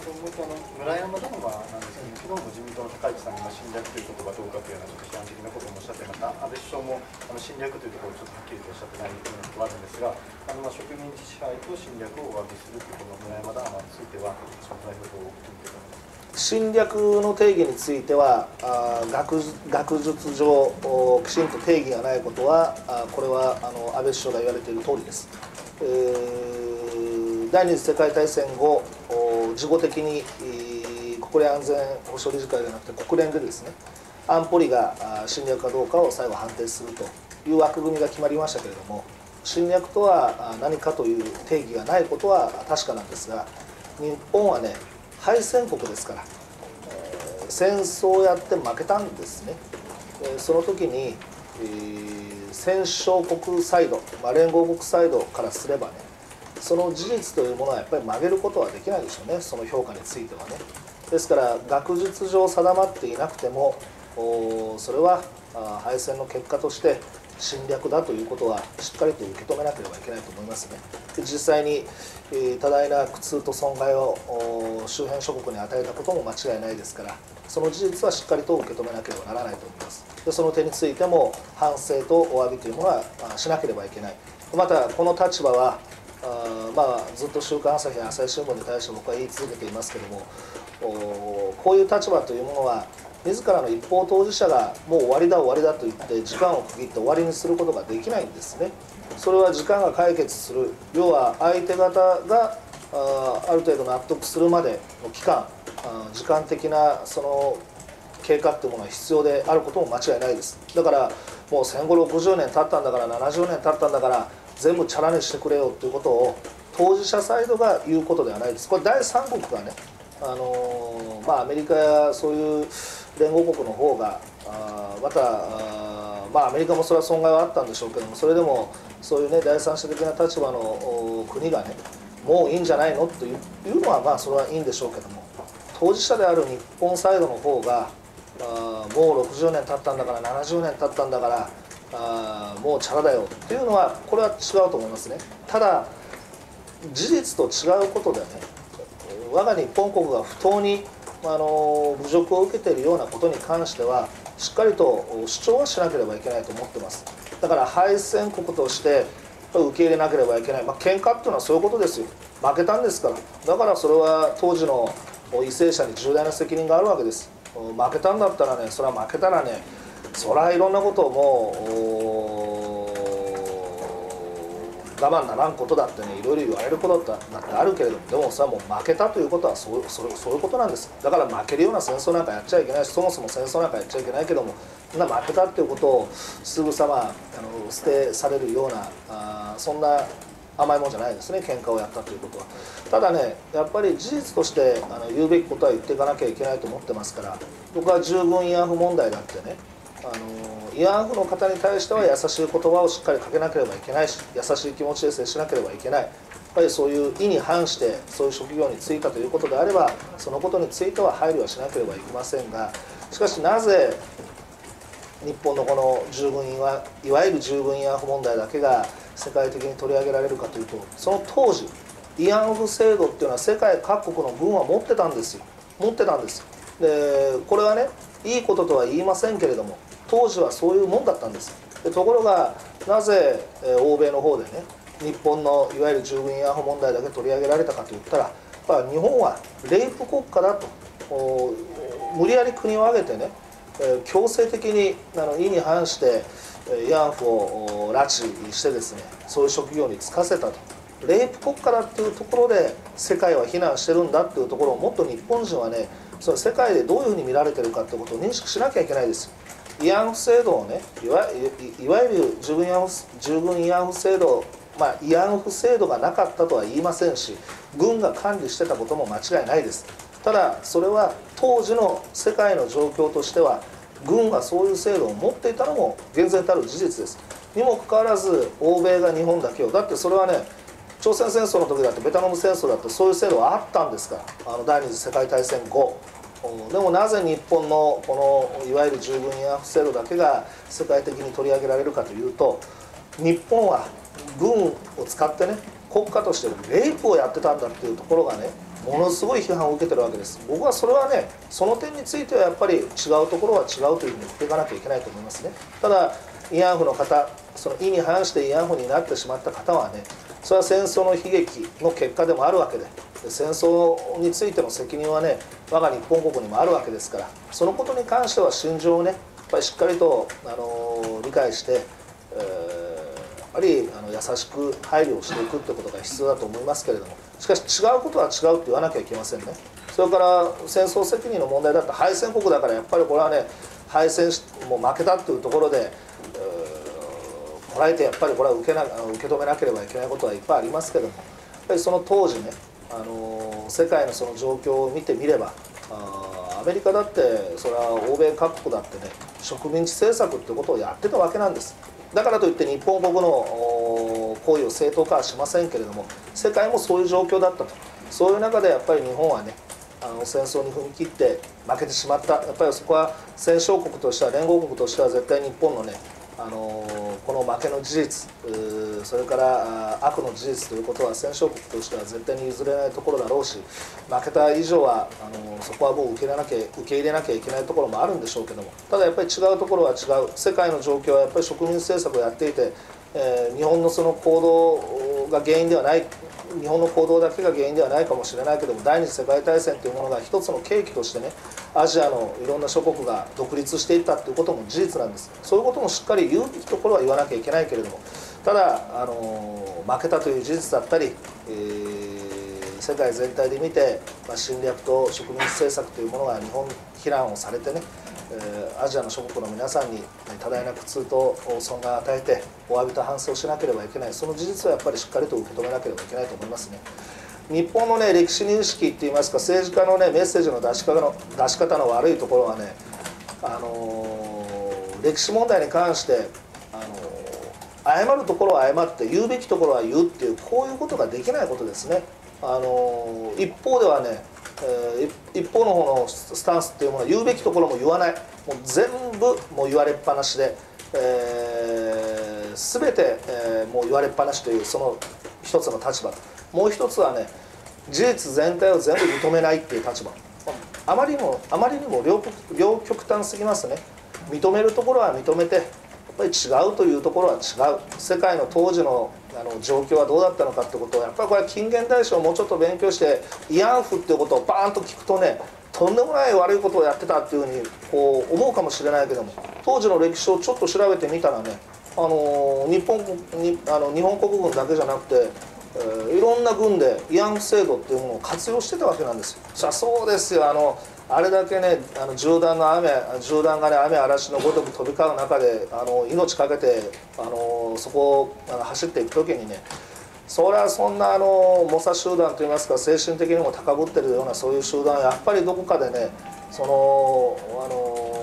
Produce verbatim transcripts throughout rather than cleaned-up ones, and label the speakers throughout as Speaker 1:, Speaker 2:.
Speaker 1: もう一回あの村山談話なんですけど、昨日も自民党の高市さんが侵略という言葉どうかというようなちょっと批判的なことをおっしゃってました。安倍首相もあの侵略というところをちょっとはっきりとおっしゃってないようなことがあるんですが、あのまあ植民地支配と侵略をお詫びするというこの村山談話については、その内容を聞いていただきます。
Speaker 2: 侵略の定義については、あ学学術上きちんと定義がないことは、あこれはあの安倍首相が言われている通りです。えー、第二次世界大戦後、事後的に国連安全保障理事会じゃなくて国連でですね、安保理が侵略かどうかを最後判定するという枠組みが決まりましたけれども、侵略とは何かという定義がないことは確かなんですが、日本はね、敗戦国ですから、えー、戦争をやって負けたんですね。えー、その時に、えー、戦勝国サイド、まあ、連合国サイドからすればね、その事実というものはやっぱり曲げることはできないでしょうね、その評価についてはね。ですから学術上定まっていなくても、それは敗戦の結果として侵略だということはしっかりと受け止めなければいけないと思いますね。で実際に、えー、多大な苦痛と損害を周辺諸国に与えたことも間違いないですから、その事実はしっかりと受け止めなければならないと思います。でその点についても反省とお詫びというものはしなければいけない。またこの立場はあまあずっと週刊朝日や朝日新聞に対して僕は言い続けていますけれども、こういう立場というものは自らの一方当事者がもう終わりだ終わりだと言って時間を区切って終わりにすることができないんですね。それは時間が解決する、要は相手方が あ, ある程度納得するまでの期間、時間的なその経過というものは必要であることも間違いないです。だからもう戦後ろくじゅうねん経ったんだからななじゅうねん経ったんだから全部チャラにしてくれよということを当事者サイドが言うことではないです。これ第三国がね、あのまあ、アメリカやそういう連合国の方があまたあ、まあ、アメリカもそれは損害はあったんでしょうけども、それでもそういうね第三者的な立場の国がねもういいんじゃないのというのはまあそれはいいんでしょうけども、当事者である日本サイドの方があもうろくじゅうねん経ったんだからななじゅうねん経ったんだからあもうチャラだよっていうのはこれは違うと思いますね。ただ事実と違うことでね、我が日本国が不当にあの侮辱を受けているようなことに関してはしっかりと主張はしなければいけないと思ってます。だから敗戦国として受け入れなければいけない、まあ、喧嘩っていうのはそういうことですよ。負けたんですから。だからそれは当時の為政者に重大な責任があるわけです。負けたんだったらね、それは負けたらね、それはいろんなことをもう我慢ならんことだってね、いろいろ言われることだってあるけれども、でもさもう負けたということはそうそれそういうことなんです。だから負けるような戦争なんかやっちゃいけないし、そもそも戦争なんかやっちゃいけないけども、な負けたっていうことをすぐさまあの捨てされるようなあそんな甘いもんじゃないですね、喧嘩をやったということは。ただね、やっぱり事実としてあの言うべきことは言っていかなきゃいけないと思ってますから、僕は従軍慰安婦問題だってね、あの慰安婦の方に対しては優しい言葉をしっかりかけなければいけないし、優しい気持ちで接しなければいけない。やっぱりそういう意に反してそういう職業に就いたということであれば、そのことについては配慮はしなければいけませんが、しかしなぜ日本のこの従軍いわいわゆる従軍慰安婦問題だけが世界的に取り上げられるかというと、その当時慰安婦制度っていうのは世界各国の軍は持ってたんですよ。持ってたんですよ。でこれはね、いいこととは言いませんけれども、当時はそういうもんだったんです。でところがなぜ、えー、欧米の方でね、日本のいわゆる従軍慰安婦問題だけ取り上げられたかといったら、やっぱ日本はレイプ国家だと無理やり国を挙げてね、えー、強制的にあの意に反して慰安婦を拉致してですね、そういう職業に就かせたと。レイプ国家だっていうところで世界は非難してるんだっていうところをもっと日本人はね、その世界でどういうふうに見られてるかってことを認識しなきゃいけないですよ。慰安婦制度をね、いわいわゆる従軍慰安婦、従軍慰安婦制度、まあ、慰安婦制度がなかったとは言いませんし、軍が管理してたことも間違いないです。ただそれは当時の世界の状況としては、軍がそういう制度を持っていたのも厳然たる事実です。にもかかわらず欧米が日本だけを、だってそれはね、朝鮮戦争の時だってベトナム戦争だってそういう制度はあったんですから、あの第二次世界大戦後。でもなぜ日本のこのいわゆる従軍慰安婦制度だけが世界的に取り上げられるかというと、日本は軍を使ってね、国家としてレイプをやってたんだっていうところがね、 ものすごい批判を受けてるわけです。僕はそれはね、その点についてはやっぱり違うところは違うというふうに言っていかなきゃいけないと思いますね。ただ慰安婦の方、その意に反して慰安婦になってしまった方はね、それは戦争の悲劇の結果でもあるわけで、戦争についての責任はね、我が日本国にもあるわけですから、そのことに関しては心情をね、やっぱりしっかりと、あの理解して、えー、やっぱりあの優しく配慮をしていくってことが必要だと思いますけれども、しかし違うことは違うって言わなきゃいけませんね。それから戦争責任の問題だって敗戦国だから、やっぱりこれはね、敗戦しもう負けたっていうところで、こらえてやっぱりこれは受けな受け止めなければいけないことはいっぱいありますけども、やっぱりその当時ね、あの世界のその状況を見てみれば、あアメリカだってそれは欧米各国だってね、植民地政策ってことをやってたわけなんです。だからといって日本国の行為を正当化はしませんけれども、世界もそういう状況だったと。そういう中でやっぱり日本はね、あの戦争に踏み切って負けてしまった。やっぱりそこは戦勝国としては、連合国としては絶対日本のね、あのこの負けの事実、それから悪の事実ということは戦勝国としては絶対に譲れないところだろうし、負けた以上はあのそこはもう受け入れなきゃ受け入れなきゃいけないところもあるんでしょうけども、ただやっぱり違うところは違う。世界の状況はやっぱり植民政策をやっていて、えー、日本のその行動が原因ではない、日本の行動だけが原因ではないかもしれないけども、第二次世界大戦というものが一つの契機としてね、アジアのいろんな諸国が独立していったということも事実なんです。そういうこともしっかり言うべきところは言わなきゃいけないけれども、ただあの負けたという事実だったり、えー、世界全体で見て、まあ、侵略と植民地政策というものが日本非難をされてね、えー、アジアの諸国の皆さんに多大な苦痛と損害を与えてお詫びと反省をしなければいけない。その事実はやっぱりしっかりと受け止めなければいけないと思いますね。日本のね、歴史認識っていいますか、政治家のね、メッセージの出し方の出し方の悪いところはね、あのー、歴史問題に関して、あのー、謝るところは謝って言うべきところは言うっていう、こういうことができないことですね。あのー、一方ではね、えー、一方の方のスタンスっていうものは言うべきところも言わない、もう全部もう言われっぱなしで、えー、全て、えー、もう言われっぱなしというその一つの立場、もう一つはね、事実全体を全部認めないっていう立場、あまりにもあまりにも 両, 両極端すぎますね。認めるところは認めて、やっぱり違うというところは違う。世界の当時のあの状況はどうだったのかってことを、やっぱりこれは近現代史をもうちょっと勉強して慰安婦っていうことをバーンと聞くとね、とんでもない悪いことをやってたっていうふうにこう思うかもしれないけども、当時の歴史をちょっと調べてみたらね、あの日本にあの日本国軍だけじゃなくて、えー、いろんな軍で慰安婦制度っていうものを活用してたわけなんですよ。じゃあそうですよ、あのあれだけね、あの銃弾の雨銃弾がね、雨嵐のごとく飛び交う中であの命かけてあのそこをあの走っていく時にね、それはそんなあの猛者集団といいますか、精神的にも高ぶってるようなそういう集団はやっぱりどこかでね、そのあの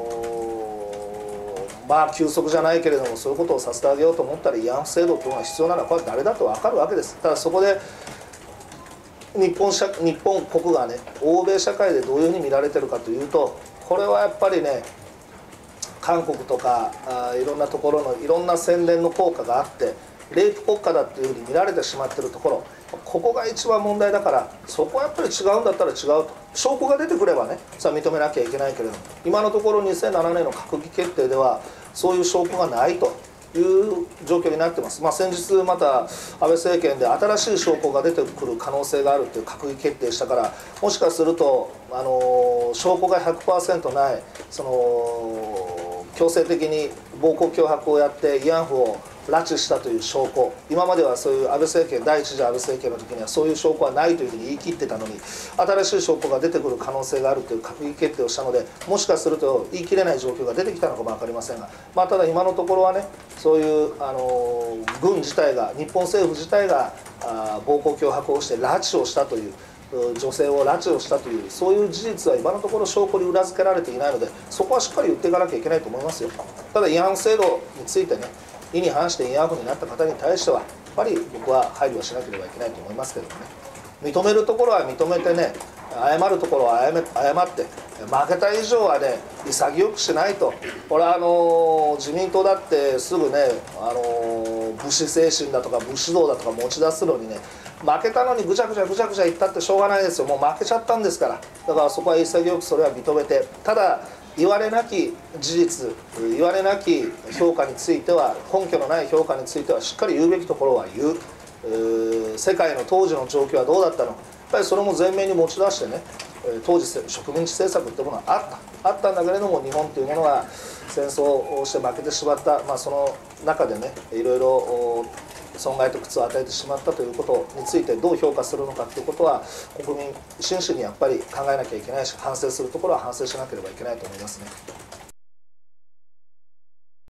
Speaker 2: まあ休息じゃないけれども、そういうことをさせてあげようと思ったら慰安婦制度というのが必要なのはこれは誰だと分かるわけです。ただそこで日本社日本国がね、欧米社会でどういうふうに見られてるかというと、これはやっぱりね、韓国とかあいろんなところのいろんな宣伝の効果があって、レイプ国家だっていうふうに見られてしまってるところ、ここが一番問題だから、そこはやっぱり違うんだったら違うと、証拠が出てくればね、それは認めなきゃいけないけれども、今のところにせんななねんの閣議決定ではそういう証拠がないという状況になってます。まあ、先日また安倍政権で新しい証拠が出てくる可能性があるという閣議決定したから、もしかするとあの証拠が ひゃくパーセント ない、その強制的に暴行脅迫をやって慰安婦を拉致したという証拠、今まではそういう安倍政権、第一次安倍政権の時にはそういう証拠はないというふうに言い切ってたのに、新しい証拠が出てくる可能性があるという閣議決定をしたので、もしかすると言い切れない状況が出てきたのかも分かりませんが、まあ、ただ今のところはね、そういうあの軍自体が、日本政府自体があ暴行脅迫をして拉致をしたという、女性を拉致をしたという、そういう事実は今のところ証拠に裏付けられていないので、そこはしっかり言っていかなきゃいけないと思いますよ。ただ慰安婦制度についてね、意に反して慰安婦になった方に対してはやっぱり僕は配慮はしなければいけないと思いますけどもね、認めるところは認めてね、謝るところは謝って負けた以上はね、潔くしないと。これはあの自民党だってすぐね、あの武士精神だとか武士道だとか持ち出すのにね、 負けたのにぐちゃぐちゃぐちゃぐちゃ言ったってしょうがないですよ。もう負けちゃったんですから。だからそこは潔くそれは認めて、ただ言われなき事実、言われなき評価については、根拠のない評価についてはしっかり言うべきところは言う。世界の当時の状況はどうだったのか、やっぱりそれも前面に持ち出してね、当時植民地政策ってものはあったあったんだけれども、日本というものは戦争をして負けてしまった、まあ、その中でねいろいろ損害と苦痛を与えてしまったということについてどう評価するのかということは、国民真摯にやっぱり考えなきゃいけないし、反省するところは反省しなければいけないと思いますね。